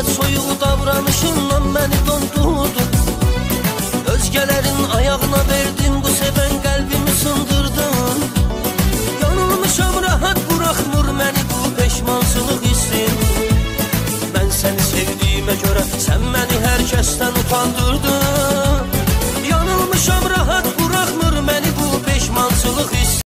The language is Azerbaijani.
Həsrət soyuq davranışından məni dondurdun. Özgələrin ayağına verdin, bu sevən qəlbimi sındırdın. Yanılmışam, rahat buraxmır məni bu peşmansılıq hissin. Mən səni sevdiyimə görə sən məni hər kəsdən utandırdın.